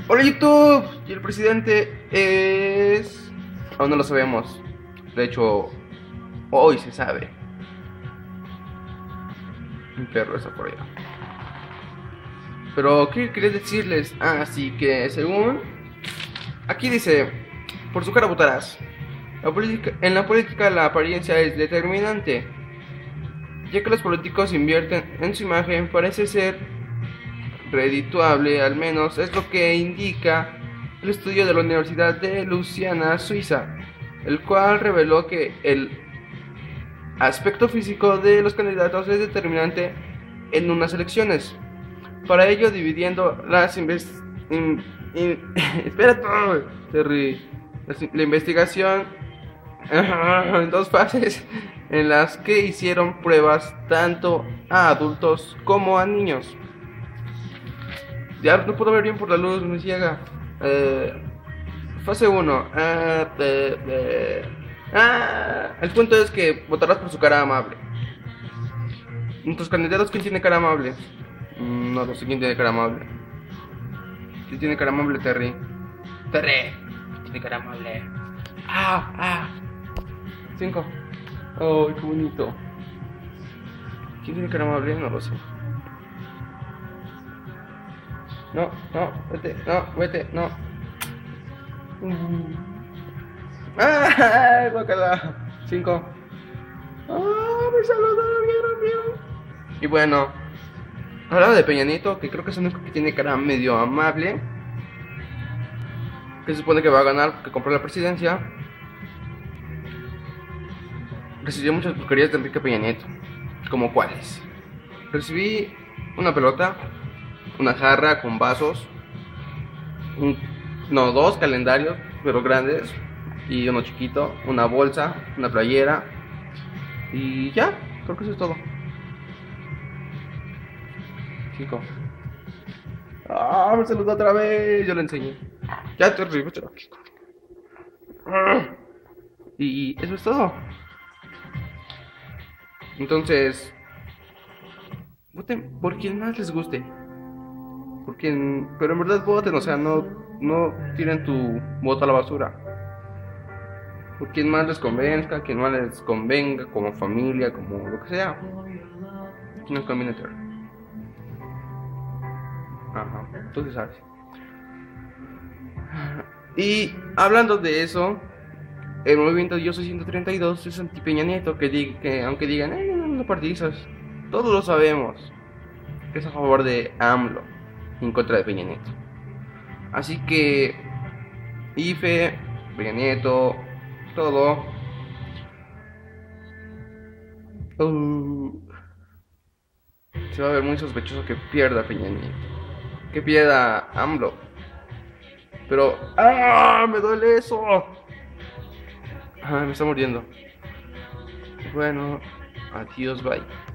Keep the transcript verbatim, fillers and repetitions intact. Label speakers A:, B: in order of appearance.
A: Hola YouTube, y el presidente es... Aún no lo sabemos. De hecho, hoy se sabe. Mi perro está por allá. Pero, ¿qué quería decirles? Así que, según... Aquí dice, por su cara votarás. La política, en la política la apariencia es determinante. Ya que los políticos invierten en su imagen, parece ser redituable, al menos es lo que indica el estudio de la Universidad de Luisiana, Suiza, el cual reveló que el aspecto físico de los candidatos es determinante en unas elecciones. Para ello, dividiendo las invest in in espera todo, Terry. La investigación en dos fases en las que hicieron pruebas tanto a adultos como a niños. Ya no puedo ver bien por la luz, me ciega. Eh, fase uno. Ah, de, de. Ah, el punto es que votarás por su cara amable. Nuestros candidatos, ¿quién tiene cara amable? Mm, no, no sé quién tiene cara amable. ¿Quién tiene cara amable, Terry? Terry, tiene cara amable. Ah, ah. Cinco. Oh, qué bonito. ¿Quién tiene cara amable? No lo sé. No, no, vete, no, vete, no. Uh. ¡Ah! ¡Guácala! Cinco. ¡Ah! Me saludaron, vieron, vieron. Y bueno, hablando de Peña Nieto, que creo que es el único que tiene cara medio amable, que se supone que va a ganar, que compró la presidencia. Recibió muchas porquerías de Enrique Peña Nieto. ¿Como cuáles? Recibí una pelota, una jarra con vasos, un, no, dos calendarios, pero grandes, y uno chiquito, una bolsa, una playera, y ya, creo que eso es todo. Chico. Ah, me saludó otra vez, yo le enseñé. Ya te río, te aquí. Y eso es todo. Entonces, voten por quien más les guste. Por quien, pero en verdad voten, o sea, no, no tiren tu voto a la basura. Por quien más les convenzca, quien más les convenga, como familia, como lo que sea. Quien nos conviene tener. Ajá, tú sí sabes. Y hablando de eso, el movimiento Yo Soy ciento treinta y dos es anti Peña Nieto, que, diga, que aunque digan, eh, no, no partidizas, todos lo sabemos, que es a favor de AMLO, en contra de Peña Nieto. Así que I F E, Peña Nieto, todo. Uh, se va a ver muy sospechoso que pierda Peña Nieto, que pierda AMLO. Pero, ¡ah! ¡Me duele eso! Ah, me está muriendo. Bueno, adiós, bye.